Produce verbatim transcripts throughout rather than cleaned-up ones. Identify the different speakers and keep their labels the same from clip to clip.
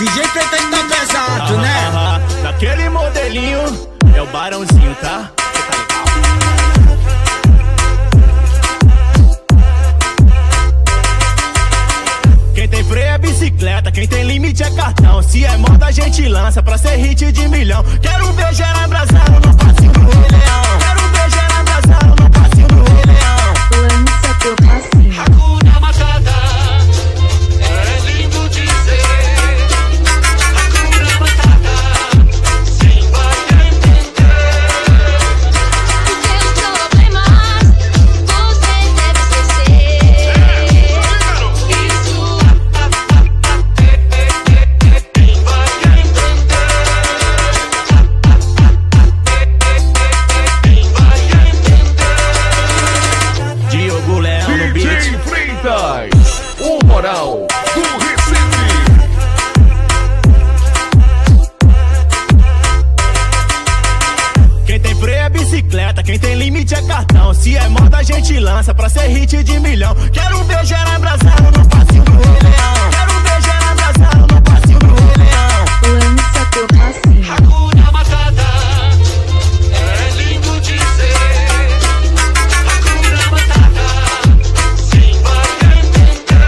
Speaker 1: D J Preta tá pesado, né?
Speaker 2: Ah, ah, naquele modelinho é o Barãozinho, tá? Cê tá legal? Quem tem freio é bicicleta, quem tem limite é cartão. Se é moda a gente lança pra ser hit de milhão. Quero ver geral abraçado no passinho do Rei Leão. Quero ver geral abraçado no passinho do Rei Leão.
Speaker 3: Lança teu passinho.
Speaker 4: Hakuna Matata, é lindo de ser. Hakuna Matata, sim vai entender.
Speaker 3: Teus problemas você deve esquecer. Isso
Speaker 4: Quem vai entender? Quem vai entender?
Speaker 2: Diogo Leão no
Speaker 5: D
Speaker 2: beat.
Speaker 5: J Freitas, o moral do Recife.
Speaker 2: Quem tem freio é bicicleta, quem tem limite é cartão. Se é moda a gente lança pra ser hit de milhão. Quero ver geral abraçado no passinho do Rei Leão. Quero ver geral abraçado no passinho do Rei Leão.
Speaker 3: lança teu passinho.
Speaker 4: Hakuna Matata, é lindo de ser. Hakuna Matata, sim vai entender.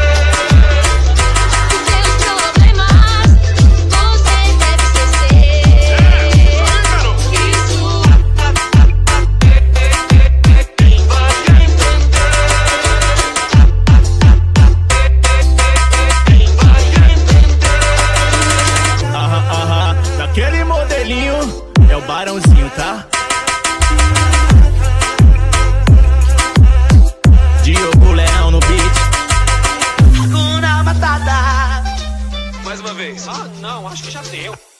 Speaker 3: Teus problemas você deve esquecer. Isso
Speaker 4: Quem vai entender? Quem vai entender?
Speaker 2: Aham, aham, naquele modelinho é o Barãozinho, tá? Diogo Leão no beat.
Speaker 4: Hakuna Matata. Mais uma vez. Ah, não, acho que já deu.